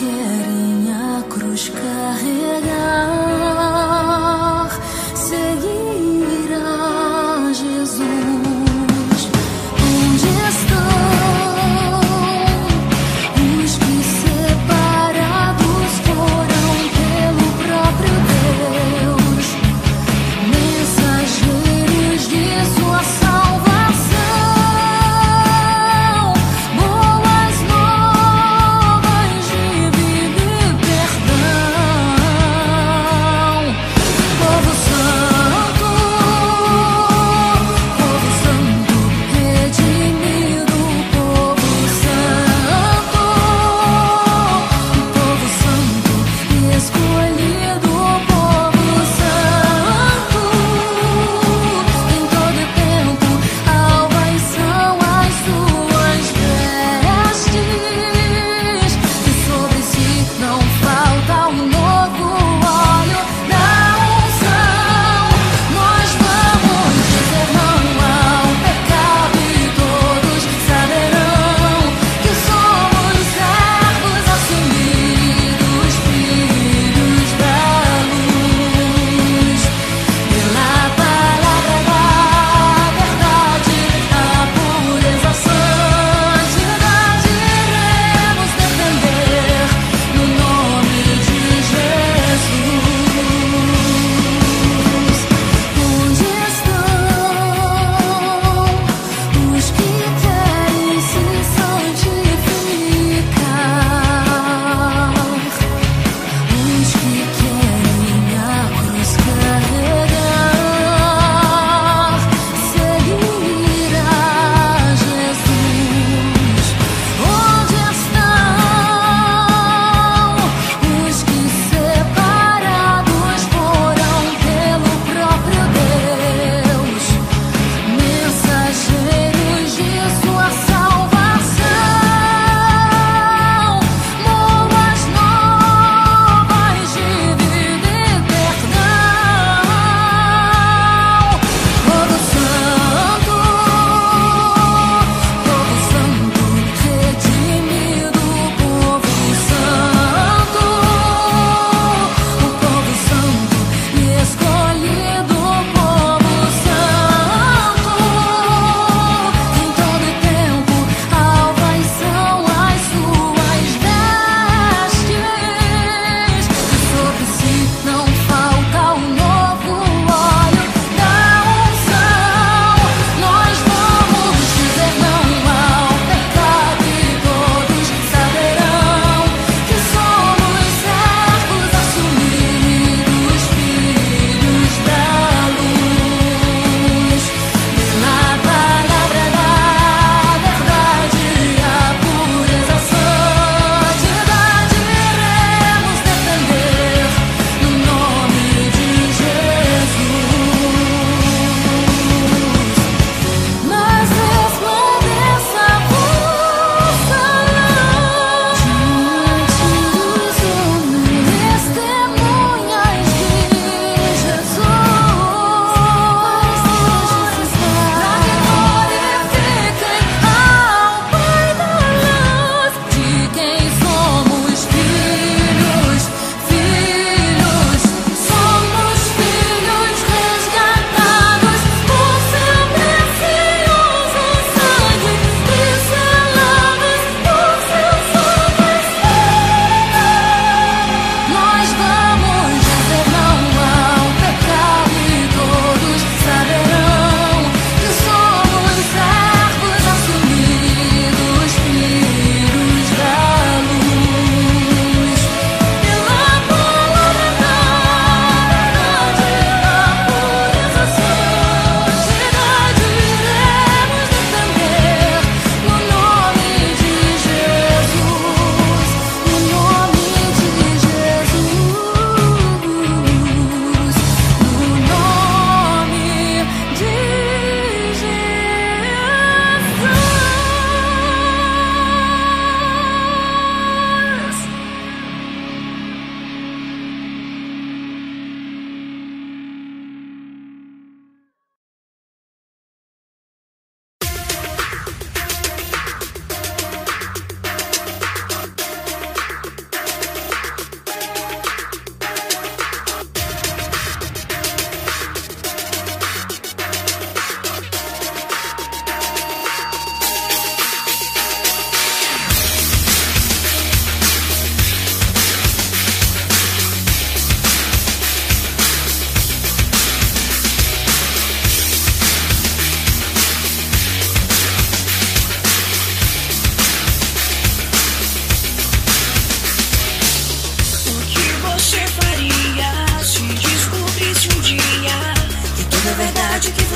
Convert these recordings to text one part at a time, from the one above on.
querem a cruz carregar, seguir a Jesus. Onde estão os que separados foram pelo próprio Deus, mensageiros de sua salvação, boas novas de vida e perdão?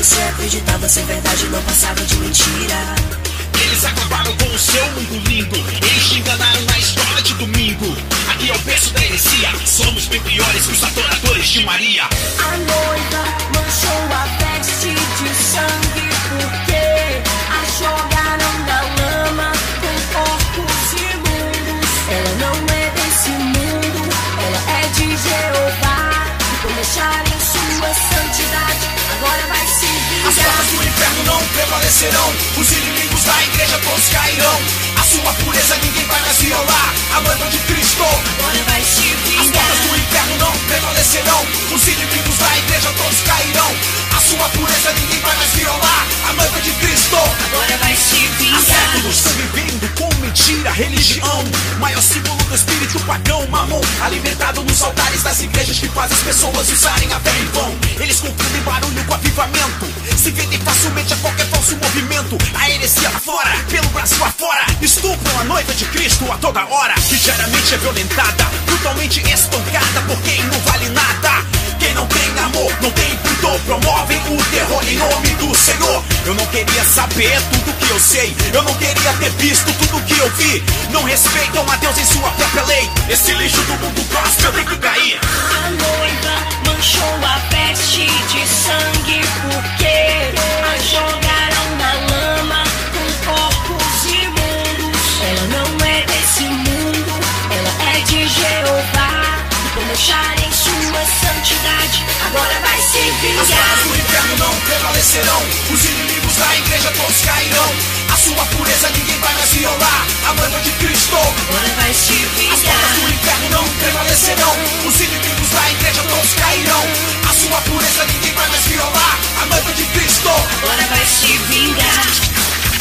você acreditava ser verdade, não passava de mentira. Eles acabaram com o seu mundo lindo. Eles te enganaram na escola de domingo. Aqui é o berço da heresia. Somos bem piores que os adoradores de Maria. A noiva manchou a veste de sangue porque a jogaram na lama com corpos imundos. Ela não é desse mundo, ela é de Jeová. E por deixarem sua santidade, agora vai se vingar. As portas do inferno não prevalecerão. Os inimigos da igreja todos cairão. A sua pureza ninguém vai mais violar. A noiva de Cristo agora vai se vingar. As portas do inferno não prevalecerão. Os inimigos da igreja todos cairão. A sua pureza ninguém vai mais violar. A noiva de Cristo agora vai se vingar. Há séculos estão vivendo com mentira, religião, maior símbolo do espírito pagão, mamon, alimentado nos altares das igrejas que faz as pessoas usarem a fé em vão. Eles confundem barulho com avivamento, se vendem facilmente a qualquer falso movimento. A heresia afora, pelo Brasil afora, estupram a noiva de Cristo a toda hora, que diariamente é violentada, brutalmente espancada por quem não vale nada. Quem não tem amor, não tem pudor, promovem o terror em nome do Senhor. Eu não queria saber tudo que eu sei, eu não queria ter visto tudo que eu vi. Não respeitam a Deus em sua própria lei. Esse lixo do mundo gospel tem que cair. A noiva manchou a veste de sangue porque a jogaram na lama com corpos imundos. Ela não é desse mundo, ela é de Jeová. E por deixarem sua santidade, agora vai se vingar. As portas do inferno não prevalecerão. Os inimigos da igreja todos cairão. A sua pureza ninguém vai mais violar. A noiva de Cristo agora vai se vingar. As portas do inferno não prevalecerão. Os inimigos da igreja todos cairão. A sua pureza ninguém vai mais violar. A noiva de Cristo agora vai se vingar.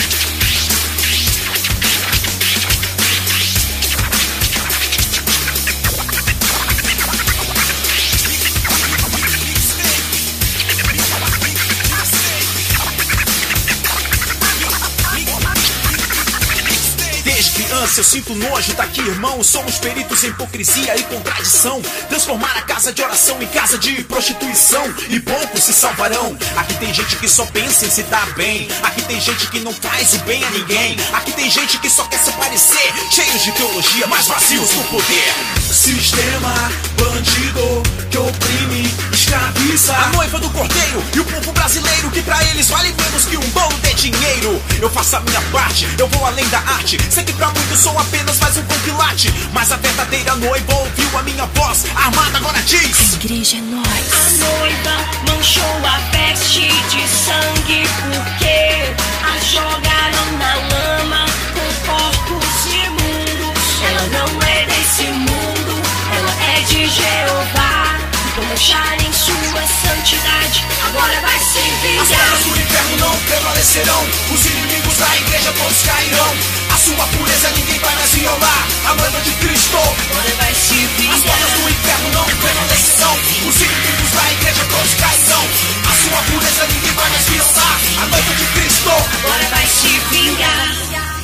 Eu sinto nojo daqui, irmão. Somos peritos em hipocrisia e contradição. Transformar a casa de oração em casa de prostituição, e poucos se salvarão. Aqui tem gente que só pensa em se dar bem. Aqui tem gente que não faz o bem a ninguém. Aqui tem gente que só quer se parecer, cheios de teologia, mas vazios do poder. Sistema bandido que oprime, escraviza a noiva do cordeiro e o povo brasileiro, que pra eles vale menos que um bolo de dinheiro. Eu faço a minha parte, eu vou além da arte. Sei que pra muitos sou apenas mais um compilate, mas a verdadeira noiva ouviu a minha voz, armada agora diz: a igreja é nós. A noiva manchou a veste de sangue porque a jogaram na lama com corpos imundos. Ela não é desse mundo, ela é de Jeová. E por deixarem sua santidade, agora vai se vingar. As portas do inferno não prevalecerão. Os inimigos da igreja todos cairão. A sua pureza ninguém vai mais violar. A noiva de Cristo agora vai se vingar. As portas do inferno não prevalecerão. Os inimigos da igreja todos cairão. A sua pureza ninguém vai mais violar. A noiva de Cristo agora vai se vingar.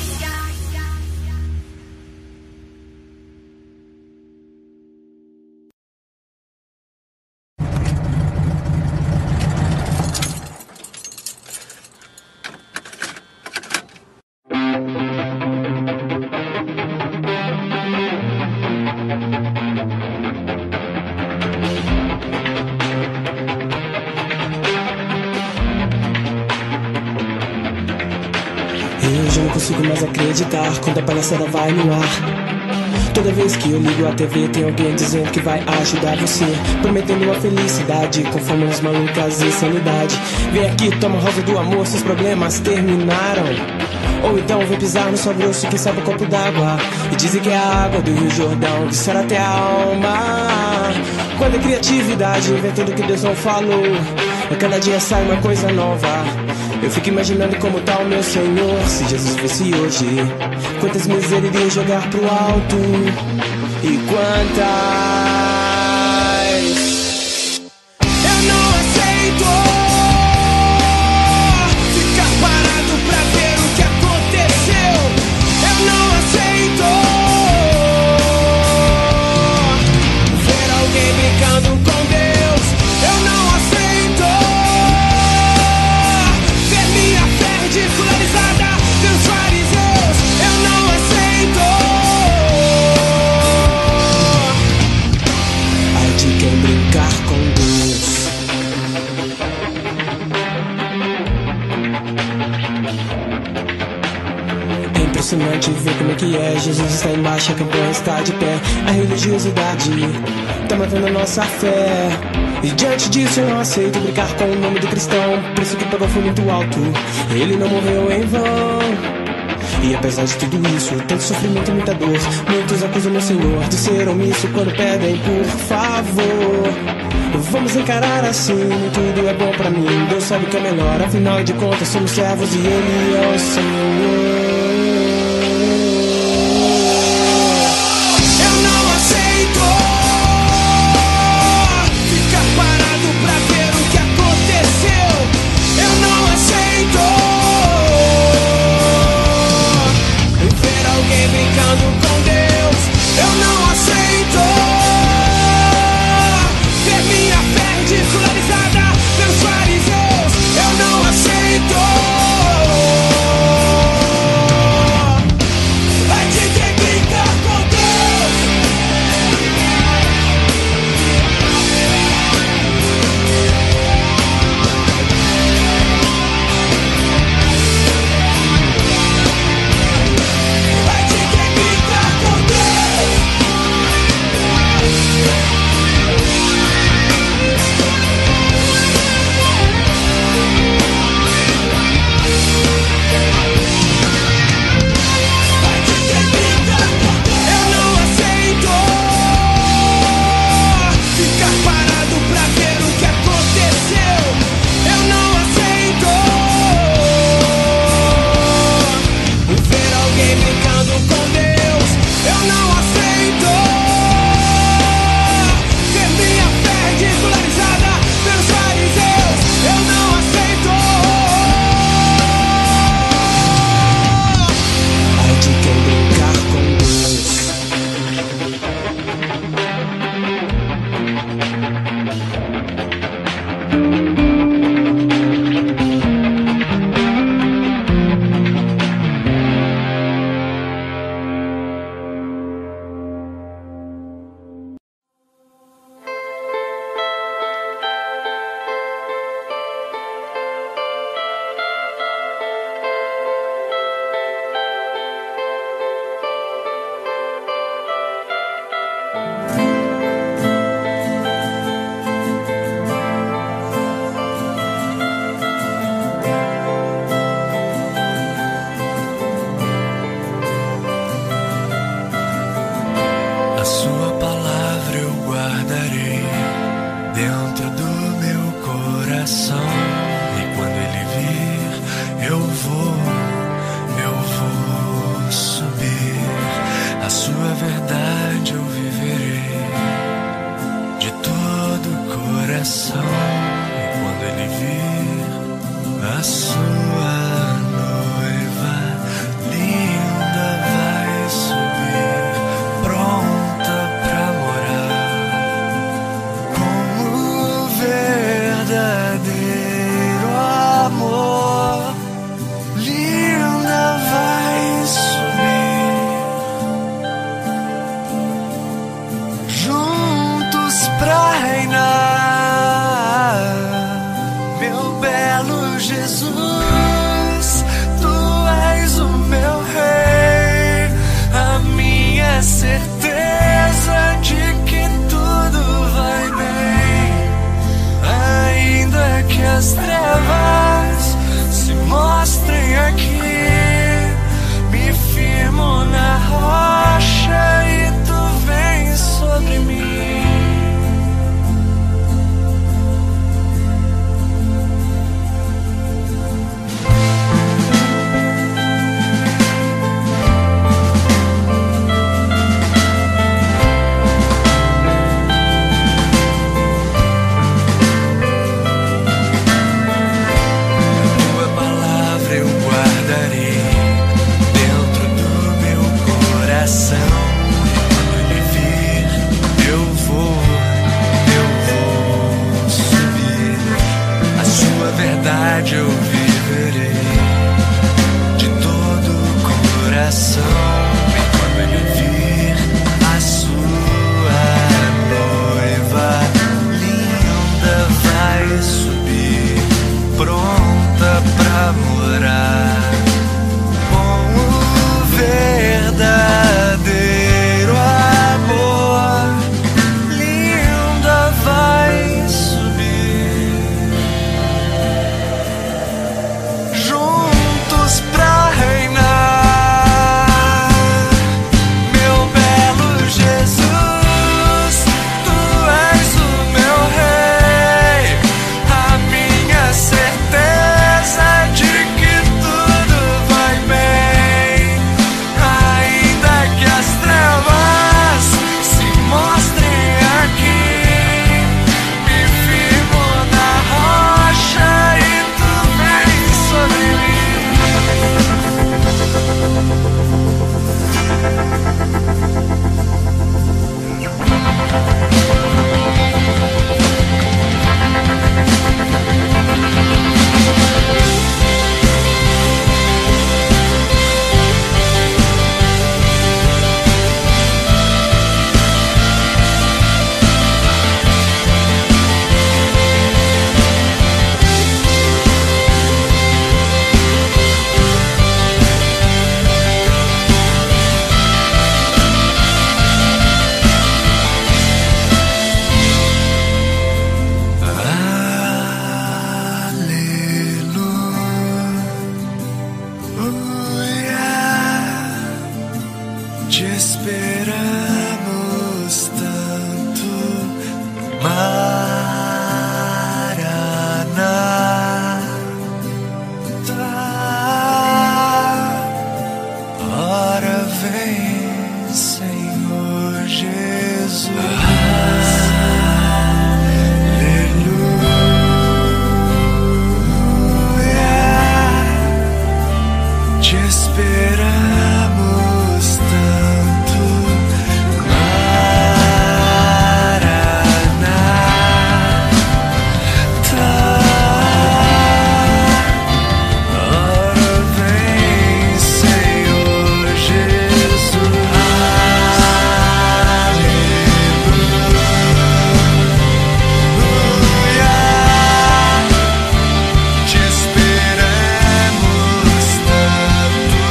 Eu já não consigo mais acreditar quando a palhaçada vai no ar. Toda vez que eu ligo a TV tem alguém dizendo que vai ajudar você, prometendo uma felicidade com fórmulas malucas e sanidade. Vem aqui, toma rosa do amor, seus problemas terminaram. Ou então vem pisar no sal grosso, quem sabe um copo d'água. E dizem que é a água do Rio Jordão que sara até a alma. Quando é criatividade, inventando o que Deus não falou, a cada dia sai uma coisa nova. Eu fico imaginando como tá o meu Senhor se Jesus fosse hoje. Quantas misérias iriam jogar pro alto e quantas eu não aceito ficar parado pra ver o que aconteceu. Eu não aceito ver alguém brincando com Deus. Eu não aceito gente vê como é que é. Jesus está embaixo, a campanha está de pé. A religiosidade tá matando a nossa fé. E diante disso eu não aceito brincar com o nome do cristão. O preço que pagou foi muito alto, ele não morreu em vão. E apesar de tudo isso, tanto sofrimento e muita dor, muitos acusam meu Senhor de ser omisso quando pedem por favor. Vamos encarar assim, tudo é bom pra mim. Deus sabe que é melhor, afinal de contas somos servos e Ele é o Senhor. Eu não aceito ficar parado pra ver o que aconteceu. Eu não aceito ver alguém brincando com Deus. Eu não aceito ver minha fé ridicularizada pelos fariseus. Eu não aceito. Vai de quem brinca com Deus. Vai de quem brinca com Deus. Eu não aceito ficar parado pra ver o que aconteceu. Eu não aceito ver alguém brincando com Deus. Eu não aceito ver minha fé ridicularizada pelos fariseus. Eu não aceito. Ai de quem brincar com Deus. A sua palavra eu guardarei dentro do meu coração. E quando ele vir, eu vou subir. A sua verdade eu viverei de todo o coração. E quando ele vir, a sua noiva linda vai subir, pronta pra morar com o verdadeiro amor. Linda vai subir, juntos pra reinar. Meu belo Jesus, tu és o meu rei, a minha certeza de que tudo vai bem. Ainda que as trevas se mostrem aqui, me firmo na rocha e tu vens sobre mim. Tua palavra eu guardarei dentro do meu coração. Quando ele vir, eu vou subir. A sua verdade eu viverei de todo o coração. E quando ele vir, a sua noiva linda vai subir, pronta pra morar com o verdadeiro te esperamos tanto, Maranata. Ora vem, Senhor Jesus. Te esperamos tanto, Maranata. Ora vem, Senhor Jesus. Aleluia. Te esperamos tanto,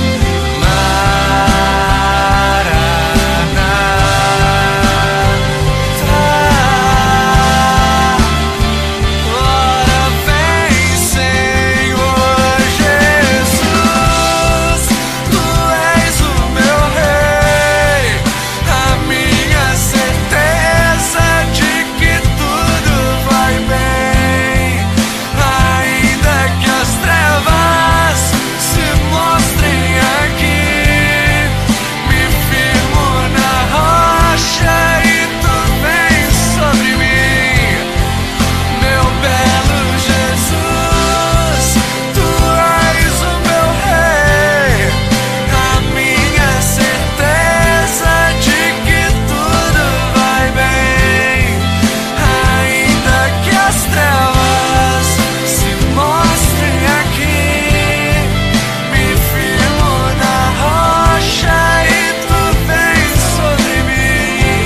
Ora vem, Senhor Jesus. Tu és o meu Rei, a minha certeza de que tudo vai bem. Ainda que as trevas se mostrem aqui, me firmo na rocha e tu vens sobre mim. Meu belo Jesus, tu és o meu Rei, a minha certeza de que tudo vai bem. Ainda que as trevas se mostrem aqui, me firmo na rocha e tu vens sobre mim.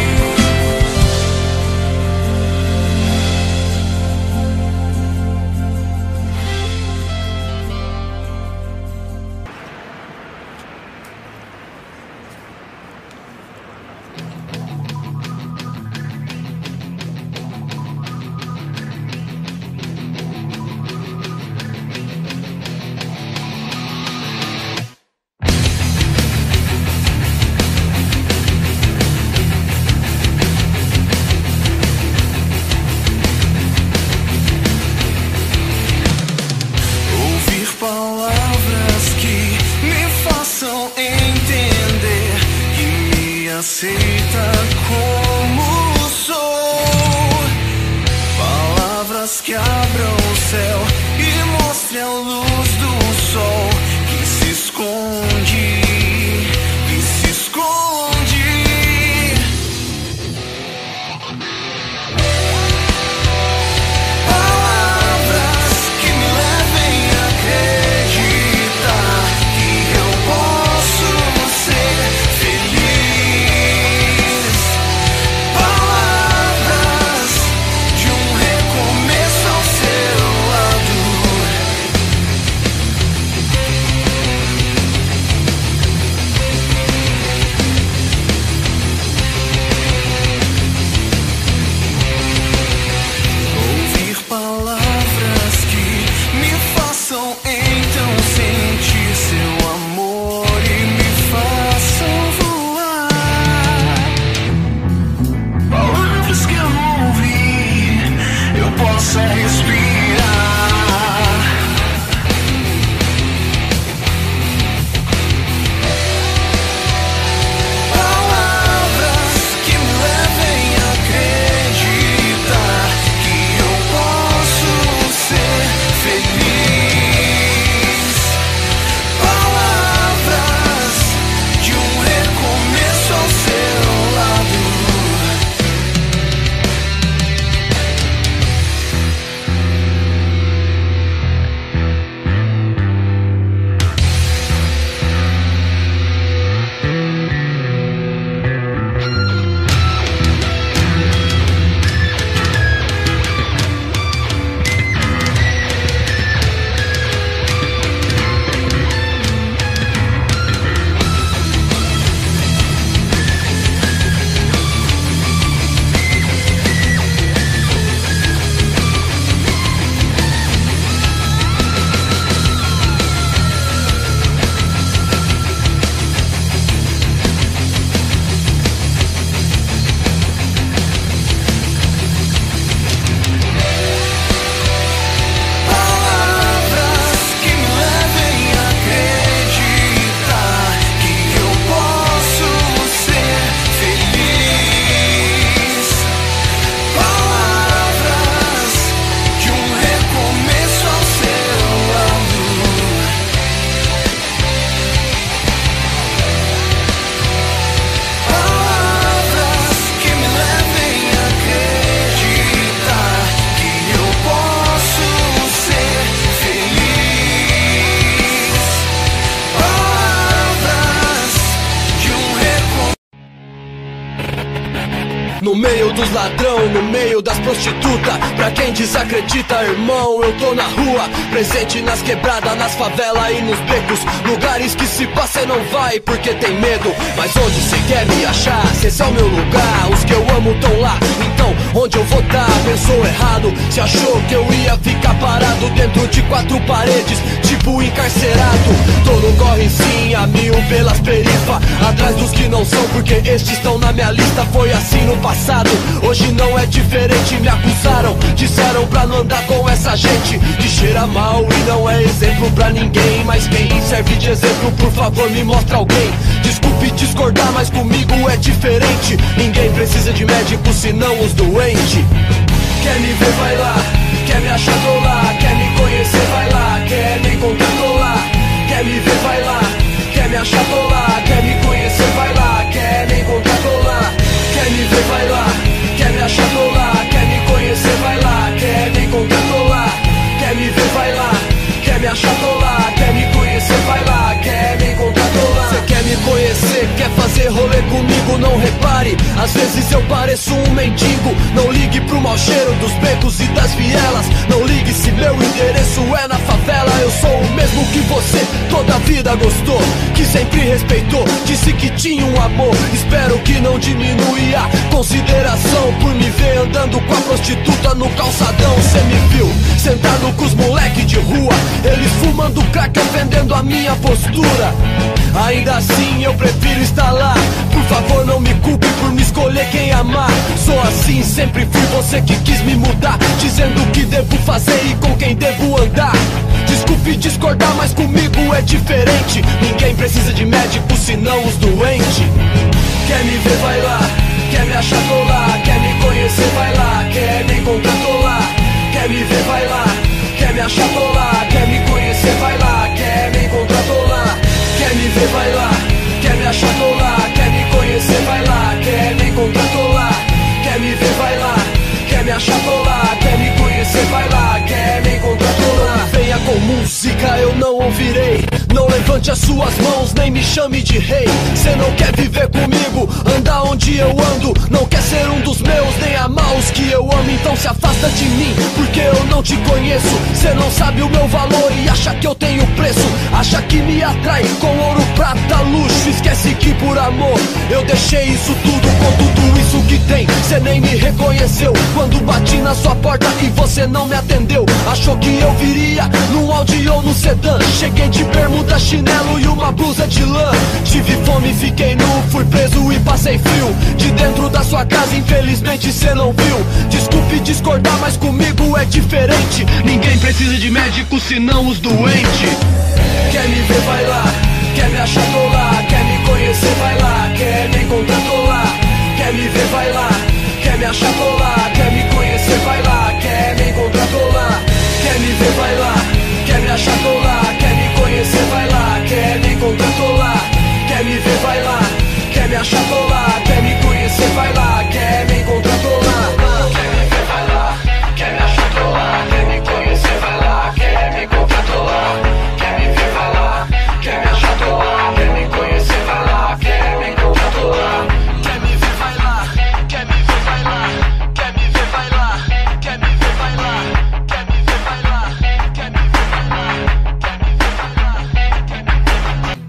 Ouvir palavras que me façam entender que me aceita como sou. Palavras que abram o céu e mostrem a luz do sol que se esconde, que se esconde. Palavras que me levem a acreditar que eu posso ser feliz. No meio dos ladrão, no meio das prostitutas. Pra quem desacredita, irmão, eu tô na rua, presente nas quebradas, nas favelas e nos becos. Lugares que se passa cê não vai porque tem medo. Mas onde cê quer me achar? Se esse é o meu lugar, os que eu amo tão lá. Então onde eu vou tá? Pensou errado, se achou que eu ia ficar parado dentro de quatro paredes, tipo encarcerado. Tô no corre sim, a mil pelas perifas, atrás dos que não são, porque estes estão na minha lista. Foi assim no passado, hoje não é diferente. Me acusaram, disseram pra não andar com essa gente que cheira mal e não é exemplo pra ninguém. Mas quem serve de exemplo, por favor me mostra alguém. Desculpe discordar, mas comigo é diferente. Ninguém precisa de médico senão os doentes. Quer me ver, vai lá. Quer me achar, tô lá. Quer me conhecer, vai lá. Quer me encontrar, tô lá. Quer me ver, vai lá. Quer me achar, tô lá. Quer me conhecer, vai lá. Quer me encontrar, tô lá. Quer me ver, vai lá. Quer me achar, tô lá. Quer me conhecer, vai lá. Quer me encontrar, tô lá. Quer me ver, vai lá. Quer me achar, tô lá. Quer me conhecer, vai lá. Quer me encontrar, tô lá. Cê quer me conhecer, quer fazer rolê comigo, não repare. Às vezes eu pareço um mendigo. Não ligue pro mau cheiro dos becos e das vielas. Não ligue se meu endereço é na favela. Eu sou o mesmo que você, toda a vida gostou, que sempre respeitou, disse que tinha um amor. Espero que não diminui a consideração por me ver andando com a prostituta no calçadão. Cê me viu sentado com os moleque de rua, eles fumando crack, ofendendo a minha postura. Ainda assim eu prefiro estar lá. Por favor não me culpe por me escolher quem amar. Sou assim, sempre fui, você que quis me mudar, dizendo o que devo fazer e com quem devo andar. Desculpe discordar, mas comigo é diferente. Ninguém precisa de médico senão os doentes. Quer me ver, vai lá. Quer me achar, tô lá. Quer me conhecer, vai lá. Quer me encontrar, tô lá. Quer me ver, vai lá. Quer me achar, tô lá. Quer me conhecer, vai lá. Quer me encontrar, tô lá. Quer me ver, vai lá. Quer me achar, tô lá. Quer me conhecer, vai lá. Quer me encontrar, tô lá. Quer me ver, vai lá. Quer me achar, tô lá. Quer me conhecer, vai lá. Quer me encontrar, tô lá. Venha com música, eu não ouvirei. Não levante as suas mãos, nem me chame de rei. Cê não quer viver comigo, andar onde eu ando. Não quer ser um dos meus, nem amar os que eu amo. Então se afasta de mim, porque eu não te conheço. Cê não sabe o meu valor e acha que eu tenho preço. Acha que me atrai com ouro, prata, luxo. Esquece que por amor eu deixei isso tudo, com tudo isso que tem. Cê nem me reconheceu quando bati na sua porta e você não me atendeu. Achou que eu viria num Audi ou no sedã. Cheguei de bermuda, chinelo e uma blusa de lã. Tive fome, fiquei nu, fui preso e passei frio. De dentro da sua casa, infelizmente cê não viu. Desculpe discordar, mas comigo é diferente. Ninguém precisa de médico senão os doentes. Quer me ver, vai lá. Quer me achar, tô lá. Quer me conhecer, vai lá. Quer me encontrar, tô lá. Quer me ver, vai lá. Quer me achar, tô lá. Quer me conhecer, vai lá. Quer me encontrar, tô lá. Quer me ver, vai lá. Quer me achar, tô lá. Quer me conhecer, vai lá. Quer me encontrar, tô lá. Quer me ver, vai lá. Quer me achar, tô lá. Quer me conhecer, vai lá. Quer me encontrar, tô lá. Quer me ver, vai lá. Quer me achar, tô lá. Quer me conhecer, vai lá. Quer me encontrar, tô lá. Quer me ver, vai lá. Quer me achar, tô lá. Quer me conhecer, vai lá. Quer me encontrar, tô lá. Quer me ver, vai lá. Quer me ver, vai lá. Quer me ver, vai lá. Quer me ver, vai lá. Quer me ver, vai lá. Quer me ver, vai lá. Quer me ver, vai lá. Quer me ver, vai lá.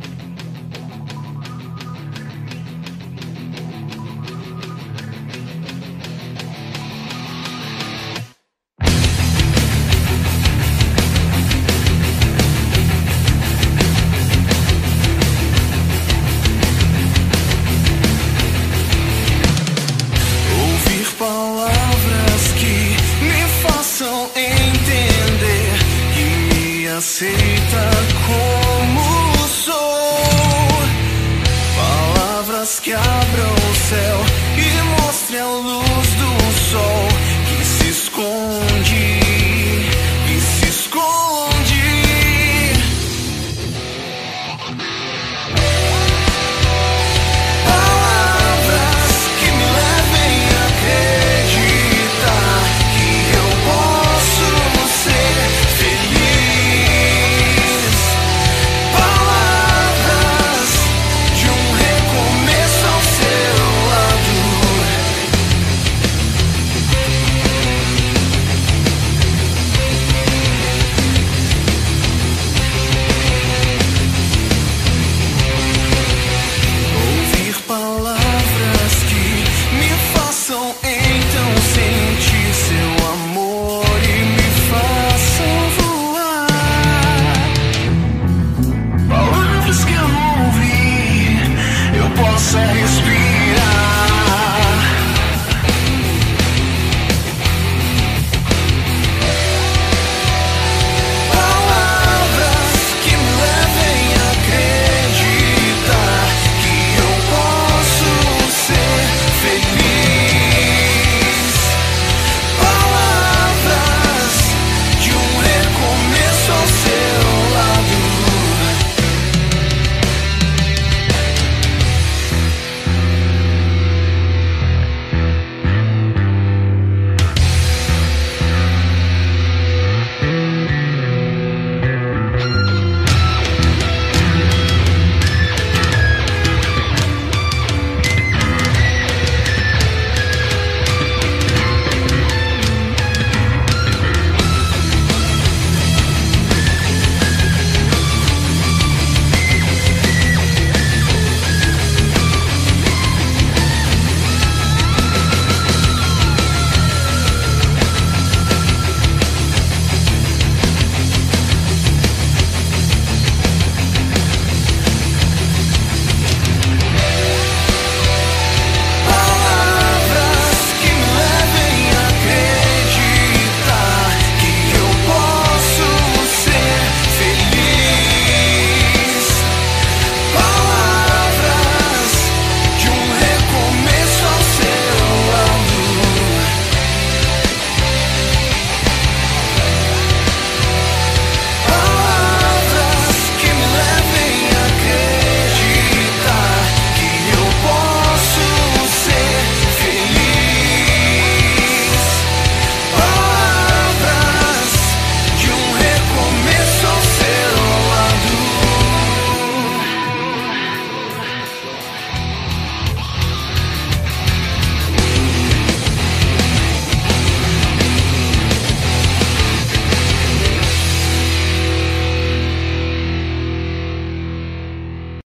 Ouvir palavras que me façam entender, que me aceita como sou. Palavras que abram o céu e mostrem a luz do sol que se esconde, que se esconde. Palavras que me levem a acreditar que eu posso ser feliz. Palavras de um recomeço ao seu lado. espírito.